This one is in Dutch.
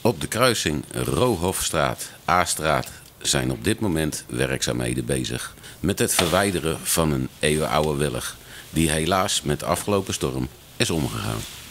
Op de kruising Roohofstraat-A-straat zijn op dit moment werkzaamheden bezig met het verwijderen van een eeuwenoude willig die helaas met de afgelopen storm is omgegaan.